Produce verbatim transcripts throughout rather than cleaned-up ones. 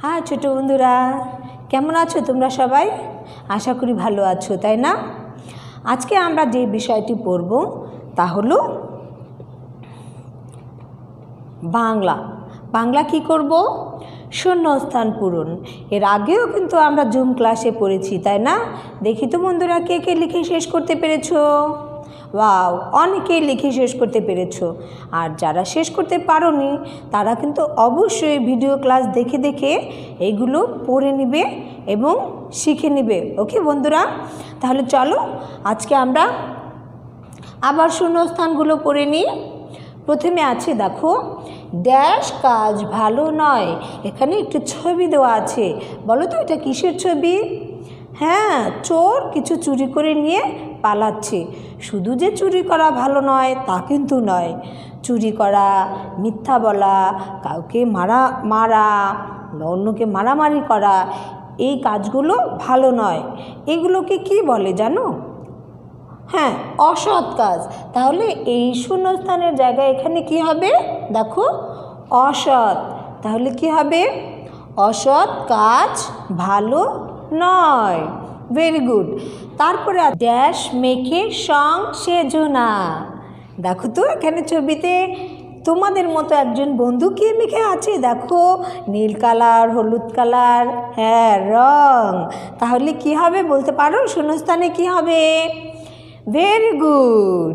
হ্যাঁ ছোট বন্ধুরা, কেমন আছো তোমরা সবাই? আশা করি ভালো আছো, তাই না? আজকে আমরা যে বিষয়টি পড়ব তা হলো বাংলা। বাংলা কি করব? শূন্যস্থান পূরণ। এর আগেও কিন্তু আমরা জুম ক্লাসে পড়েছি, তাই না? দেখি তো বন্ধুরা, কে কে লিখে শেষ করতে পেরেছো? ওয়াও, অনেকেই লিখে শেষ করতে পেরেছো। আর যারা শেষ করতে পারোনি তারা কিন্তু অবশ্যই ভিডিও ক্লাস দেখে দেখে এইগুলো পড়ে নিবে এবং শিখে নিবে। ওকে বন্ধুরা, তাহলে চলো আজকে আমরা আবার শূন্যস্থানগুলো পড়ে নিই। প্রথমে আছে দেখো, ড্যাশ কাজ ভালো নয়। এখানে একটু ছবি দেওয়া আছে, বলো তো এটা কিসের ছবি? হ্যাঁ, চোর কিছু চুরি করে নিয়ে পালাচ্ছে। শুধু যে চুরি করা ভালো নয় তা কিন্তু নয়। চুরি করা, মিথ্যা বলা, কাউকে মারা মারা অন্যকে মারামারি করা, এই কাজগুলো ভালো নয়। এগুলোকে কি বলে জানো? হ্যাঁ, অসৎ কাজ। তাহলে এই শূন্যস্থানের জায়গায় এখানে কি হবে? দেখো, অসৎ। তাহলে কি হবে? অসৎ কাজ ভালো নয়। Very good. তারপরে ড্যাশ মেখে সং সেজো না। দেখো তো এখানে ছবিতে তোমাদের মতো একজন বন্ধু কে মেখে আছে, দেখো, নীল কালার, হলুদ কালার, হ্যাঁ রং। তাহলে কি হবে বলতে পারো? শূন্যস্থানে কি হবে? ভেরি গুড,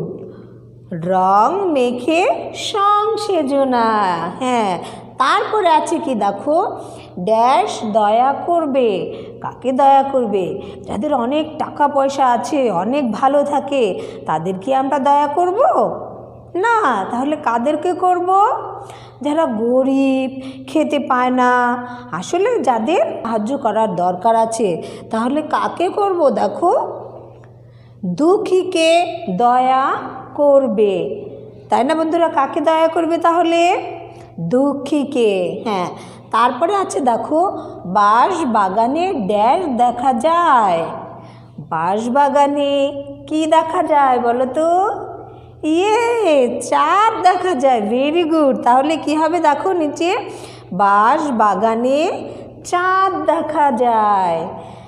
রং মেখে সং সেজো না। হ্যাঁ, তারপরে আছে কি দেখো, ড্যাশ দয়া করবে। কাকে দয়া করবে? যাদের অনেক টাকা পয়সা আছে, অনেক ভালো থাকে, তাদের কি আমরা দয়া করব? না। তাহলে কাদেরকে করব? যারা গরিব, খেতে পায় না, আসলে যাদের সাহায্য করার দরকার আছে, তাহলে কাকে করব? দেখো, দুঃখীকে দয়া করবে, তাই না বন্ধুরা? কাকে দয়া করবে তাহলে? দুঃখীকে। হ্যাঁ, তারপরে আছে দেখো, বাঁশ বাগানে ড্যাশ দেখা যায়। বাঁশ বাগানে কি দেখা যায় বলো তো? ইয়ে, চাঁদ দেখা যায়। Very good. তাহলে কি হবে দেখো নিচে, বাঁশ বাগানে চাঁদ দেখা যায়।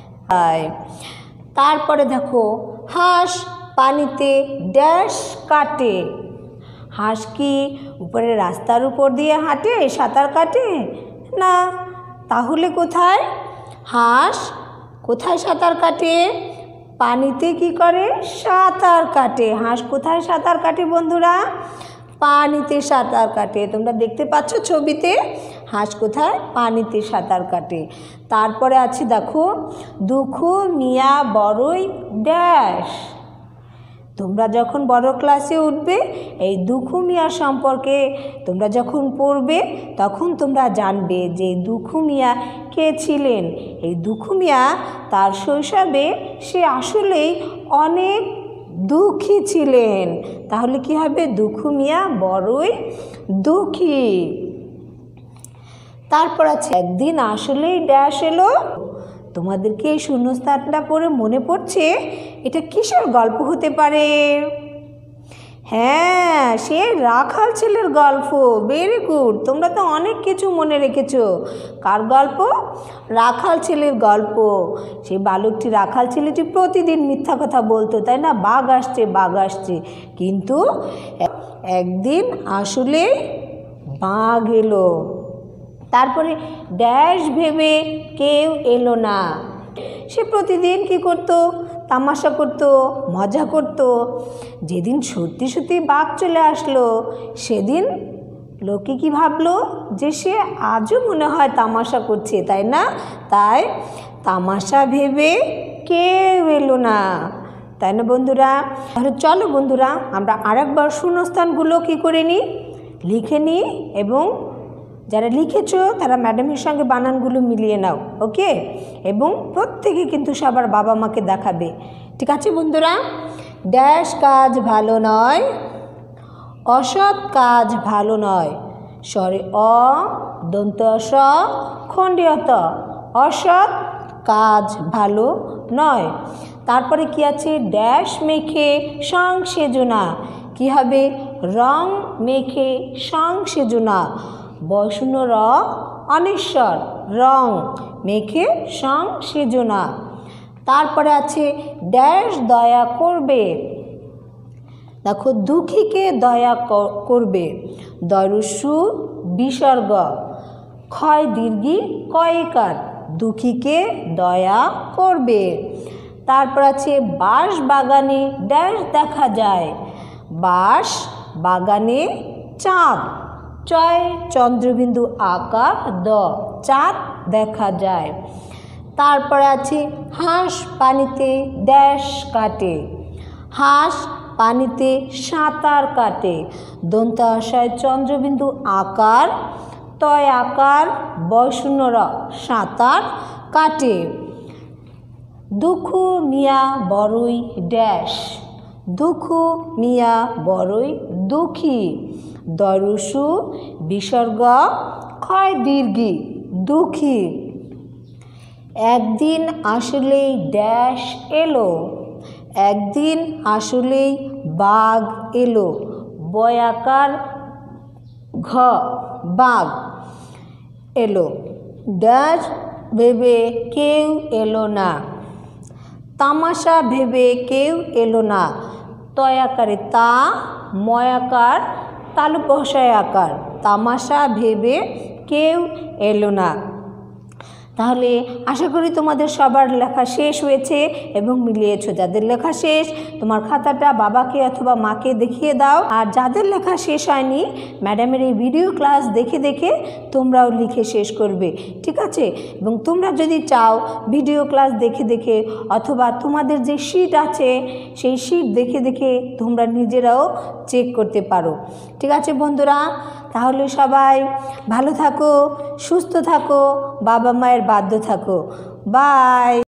তারপরে দেখো, হাঁস পানিতে ড্যাশ কাটে। হাঁস কি উপরে রাস্তার উপর দিয়ে হাঁটে, সাঁতার কাটে? না। তাহলে কোথায়? হাঁস কোথায় সাঁতার কাটে? পানিতে কি করে? সাঁতার কাটে। হাঁস কোথায় সাঁতার কাটে বন্ধুরা? পানিতে সাঁতার কাটে। তোমরা দেখতে পাচ্ছ ছবিতে হাঁস কোথায়? পানিতে সাঁতার কাটে। তারপরে আছে দেখো, দুঃখু মিয়া বড়ই ড্যাশ। তোমরা যখন বড় ক্লাসে উঠবে, এই দুঃখু মিয়া সম্পর্কে তোমরা যখন পড়বে, তখন তোমরা জানবে যে দুঃখু মিয়া কে ছিলেন। এই দুঃখু মিয়া তার শৈশবে সে আসলেই অনেক দুঃখী ছিলেন। তাহলে কি হবে? দুঃখু মিয়া বড়ই দুঃখী। তারপর আছে, একদিন আসলেই ড্যাশ এলো। তোমাদেরকে এই শূন্যস্থানটা পড়ে মনে পড়ছে এটা কিসের গল্প হতে পারে? হ্যাঁ, সে রাখাল ছেলের গল্প। ভেরি গুড, তোমরা তো অনেক কিছু মনে রেখেছো। কার গল্প? রাখাল ছেলের গল্প। সেই বালকটি, রাখাল ছেলেটি প্রতিদিন মিথ্যা কথা বলতো, তাই না? বাঘ আসছে, বাঘ আসছে, কিন্তু একদিন আসলে বাঘ এলো। তারপরে ড্যাশ ভেবে কেউ এলো না। সে প্রতিদিন কি করতো? তামাশা করতো, মজা করতো। যেদিন সত্যি সত্যি বাঘ চলে আসলো, সেদিন লোকে কি ভাবলো? যে সে আজও মনে হয় তামাশা করছে, তাই না? তাই তামাশা ভেবে কেউ এলো না, তাই না বন্ধুরা? তাহলে চলো বন্ধুরা, আমরা আরেকবার শূন্যস্থানগুলো কি করে নিই, লিখে নিই, এবং যারা লিখেছো তারা ম্যাডামের সঙ্গে বানানগুলো মিলিয়ে নাও। ওকে? এবং প্রত্যেকে কিন্তু সবার বাবা মাকে দেখাবে। ঠিক আছে বন্ধুরা? ড্যাশ কাজ ভালো নয়, অসৎ কাজ ভালো নয়। স্বরে অ, দন্ত স, খণ্ডীয় ত। অসৎ কাজ ভালো নয়। তারপরে কি আছে? ড্যাশ মেখে সং সেজো না। কি হবে? রং মেখে সং সেজো না। বয়শূন্য র, অনিশ্বর রং মেখে সং সেজনা। তারপরে আছে ড্যাশ দয়া করবে, দেখো দুঃখীকে দয়া করবে, দরুসু বিসর্গ ক্ষয় দীর্ঘি কয়েকার দুঃখীকে দয়া করবে। তারপর আছে বাঁশ বাগানে ড্যাশ দেখা যায়, বাঁশ বাগানে চাঁদ চয় চন্দ্রবিন্দু আকার দ চাঁদ দেখা যায়। তারপরে আছে হাঁস পানিতে ড্যাশ কাটে, হাঁস পানিতে সাঁতার কাটে দন্তাশয় চন্দ্রবিন্দু আকার তয় আকার বয়শূন্য সাঁতার কাটে। দুঃখু মিয়া বড়ই ড্যাশ, দুঃখু মিয়া বড়ই দুঃখী দরুসু বিসর্গ ক্ষয় দীর্ঘি দুঃখী। একদিন আসলেই ড্যাশ এলো, একদিন আসলেই বাঘ এলো বয়াকার ঘ বাঘ এলো ড্যাশ ভেবে কেউ এলো না, তামাশা ভেবে কেউ এলো না তয়াকারে তা ময়াকার তালু বসায় আকার তামাশা ভেবে কেউ এলো না। তাহলে আশা করি তোমাদের সবার লেখা শেষ হয়েছে এবং মিলিয়েছো। যাদের লেখা শেষ তোমার খাতাটা বাবাকে অথবা মাকে দেখিয়ে দাও, আর যাদের লেখা শেষ হয়নি ম্যাডামের এই ভিডিও ক্লাস দেখে দেখে তোমরাও লিখে শেষ করবে, ঠিক আছে? এবং তোমরা যদি চাও ভিডিও ক্লাস দেখে দেখে অথবা তোমাদের যে শিট আছে সেই শিট দেখে দেখে তোমরা নিজেরাও চেক করতে পারো, ঠিক আছে বন্ধুরা? তাহলে সবাই ভালো থাকো, সুস্থ থাকো, বাবা মায়ের বাধ্য থাকো। বাই।